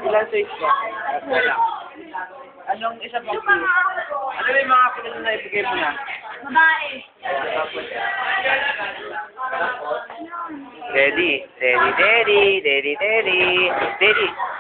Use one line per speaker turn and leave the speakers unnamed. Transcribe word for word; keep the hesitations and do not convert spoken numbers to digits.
Ilan size ba? Wala. Anong isa pang clue? Ano yung mga clue na ibigay mo na?
Babae.
Daddy, daddy, daddy, daddy, daddy, daddy.